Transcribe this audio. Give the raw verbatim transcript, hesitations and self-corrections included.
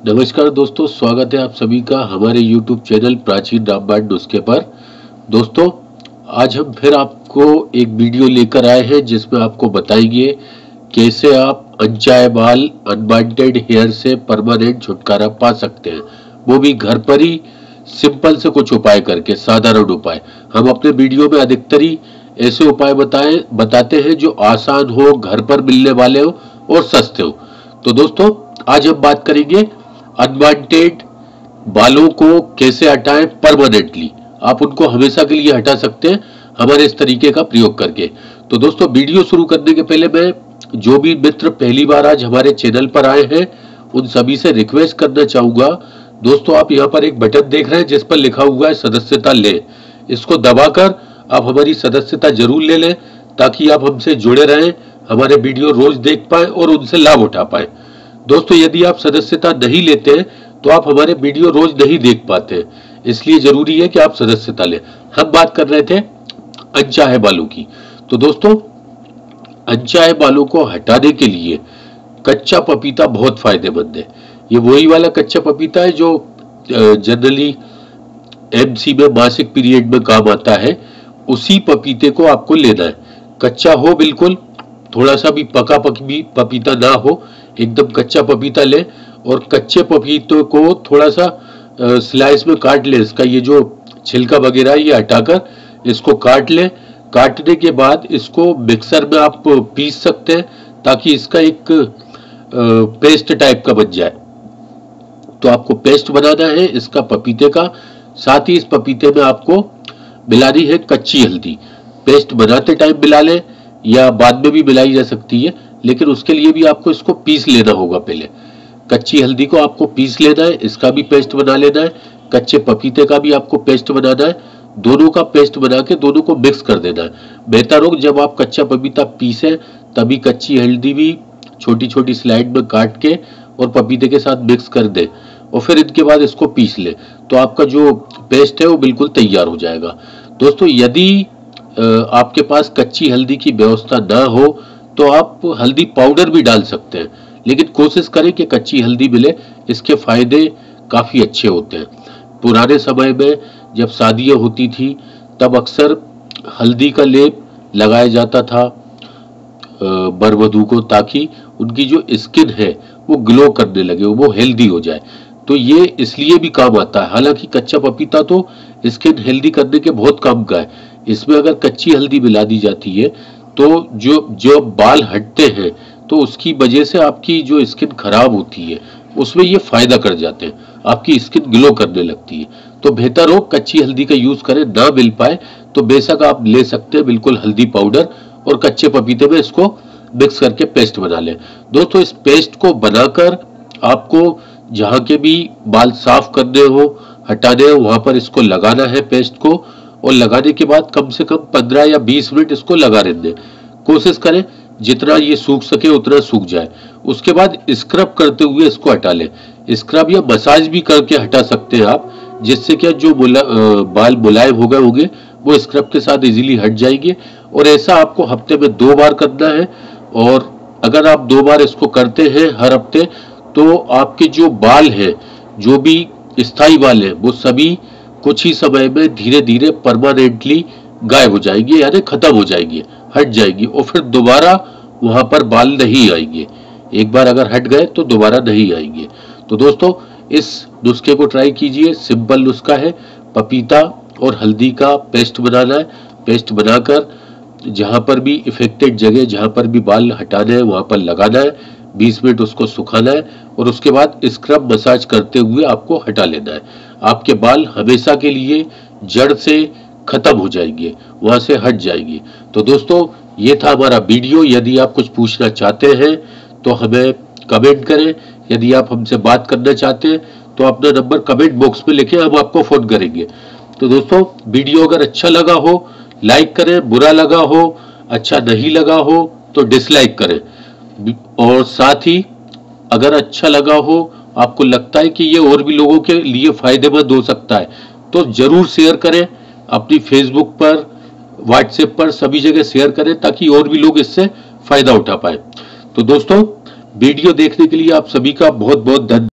नमस्कार दोस्तों, स्वागत है आप सभी का हमारे YouTube चैनल प्राचीन रामबाण नुस्खे पर। दोस्तों, आज हम फिर आपको एक वीडियो लेकर आए हैं जिसमें आपको बताएंगे कैसे आप अनचाहे बाल अनवांटेड हेयर से परमानेंट छुटकारा पा सकते हैं, वो भी घर पर ही सिंपल से कुछ उपाय करके, साधारण उपाय। हम अपने वीडियो में अधिकतर ही ऐसे उपाय बताए बताते हैं जो आसान हो, घर पर मिलने वाले हो और सस्ते हो। तो दोस्तों, आज हम बात करेंगे अनवांटेड बालों को कैसे हटाएं परमानेंटली। आप उनको हमेशा के लिए हटा सकते हैं हमारे इस तरीके का प्रयोग करके। तो दोस्तों, वीडियो शुरू करने के पहले मैं जो भी मित्र पहली बार आज हमारे चैनल पर आए हैं उन सभी से रिक्वेस्ट करना चाहूंगा। दोस्तों, आप यहाँ पर एक बटन देख रहे हैं जिस पर लिखा हुआ है सदस्यता लें। इसको दबाकर आप हमारी सदस्यता जरूर ले लें ताकि आप हमसे जुड़े रहें, हमारे वीडियो रोज देख पाए और उनसे लाभ उठा पाए। दोस्तों, यदि आप सदस्यता नहीं लेते हैं तो आप हमारे वीडियो रोज नहीं देख पाते हैं, इसलिए जरूरी है कि आप सदस्यता लें। हम बात कर रहे थे अनचाहे बालों की। तो दोस्तों, अनचाहे बालों को हटाने के लिए कच्चा पपीता बहुत फायदेमंद है। ये वही वाला कच्चा पपीता है जो जनरली एमसी में मासिक पीरियड में काम आता है। उसी पपीते को आपको लेना है, कच्चा हो बिल्कुल, थोड़ा सा भी पका पकी पपीता ना हो, एकदम कच्चा पपीता ले और कच्चे पपीते को थोड़ा सा स्लाइस में काट ले। इसका ये जो छिलका वगैरह ये हटाकर इसको काट ले। काटने के बाद इसको मिक्सर में आप पीस सकते हैं ताकि इसका एक पेस्ट टाइप का बन जाए। तो आपको पेस्ट बनाना है इसका पपीते का। साथ ही इस पपीते में आपको मिलानी है कच्ची हल्दी। पेस्ट बनाते टाइम मिला लें या बाद में भी मिलाई जा सकती है, लेकिन उसके लिए भी आपको इसको पीस लेना होगा। पहले कच्ची हल्दी को आपको पीस लेना है, इसका भी पेस्ट बना लेना है। कच्चे पपीते का भी आपको पेस्ट बनाना है। दोनों का पेस्ट बना के दोनों को मिक्स कर देना है। बेहतर हो जब आप कच्चा पपीता पीसे तभी कच्ची हल्दी भी छोटी छोटी स्लाइड में काट के और पपीते के साथ मिक्स कर दे और फिर इनके बाद इसको पीस ले, तो आपका जो पेस्ट है वो बिल्कुल तैयार हो जाएगा। दोस्तों, यदि आपके पास कच्ची हल्दी की व्यवस्था ना हो तो आप हल्दी पाउडर भी डाल सकते हैं, लेकिन कोशिश करें कि कच्ची हल्दी मिले। इसके फायदे काफी अच्छे होते हैं। पुराने समय में जब शादियां होती थी तब अक्सर हल्दी का लेप लगाया जाता था वर वधू को, ताकि उनकी जो स्किन है वो ग्लो करने लगे, वो हेल्दी हो जाए। तो ये इसलिए भी काम आता है। हालांकि कच्चा पपीता तो स्किन हेल्दी करने के बहुत काम का है। इसमें अगर कच्ची हल्दी मिला दी जाती है तो जो जो बाल हटते हैं तो उसकी वजह से आपकी जो स्किन खराब होती है उसमें ये फायदा कर जाते हैं, आपकी स्किन ग्लो करने लगती है। तो बेहतर हो कच्ची हल्दी का यूज करें। ना मिल पाए तो बेशक आप ले सकते हैं बिल्कुल हल्दी पाउडर और कच्चे पपीते में इसको मिक्स करके पेस्ट बना लें। दोस्तों, इस पेस्ट को बनाकर आपको जहां के भी बाल साफ करने हो, हटाने हो, वहां पर इसको लगाना है पेस्ट को। और लगाने के बाद कम से कम पंद्रह या बीस मिनट इसको लगा रहने। कोशिश करें जितना ये सूख सके उतना सूख जाए। उसके बाद स्क्रब करते हुए इसको हटा लें। स्क्रब या मसाज भी करके हटा सकते हैं आप, जिससे क्या जो मुला, बाल मुलायम हो गए होंगे वो स्क्रब के साथ इजीली हट जाएंगे। और ऐसा आपको हफ्ते में दो बार करना है। और अगर आप दो बार इसको करते हैं हर हफ्ते तो आपके जो बाल है, जो भी स्थायी बाल है, वो सभी कुछ ही समय में धीरे धीरे परमानेंटली गायब हो जाएंगे, यानी खत्म हो जाएंगे, हट जाएंगी और फिर दोबारा वहां पर बाल नहीं आएंगे। एक बार अगर हट गए तो दोबारा नहीं आएंगे। तो दोस्तों, इस नुस्खे को ट्राई कीजिए। सिंपल नुस्खा है। पपीता और हल्दी का पेस्ट बनाना है। पेस्ट बनाकर जहां पर भी इफेक्टेड जगह, जहां पर भी बाल हटाने हैं वहां पर लगाना है। बीस मिनट उसको सुखाना है और उसके बाद स्क्रब मसाज करते हुए आपको हटा लेना है। आपके बाल हमेशा के लिए जड़ से खत्म हो जाएंगे, वहां से हट जाएंगे। तो दोस्तों, ये था हमारा वीडियो। यदि आप कुछ पूछना चाहते हैं तो हमें कमेंट करें। यदि आप हमसे बात करना चाहते हैं तो अपना नंबर कमेंट बॉक्स में लिखें, हम आपको फोन करेंगे। तो दोस्तों, वीडियो अगर अच्छा लगा हो लाइक करें, बुरा लगा हो, अच्छा नहीं लगा हो तो डिसलाइक करें। और साथ ही अगर अच्छा लगा हो, आपको लगता है कि ये और भी लोगों के लिए फायदेमंद हो सकता है, तो जरूर शेयर करें। अपनी फेसबुक पर, व्हाट्सएप पर, सभी जगह शेयर करें ताकि और भी लोग इससे फायदा उठा पाए। तो दोस्तों, वीडियो देखने के लिए आप सभी का बहुत बहुत धन्यवाद।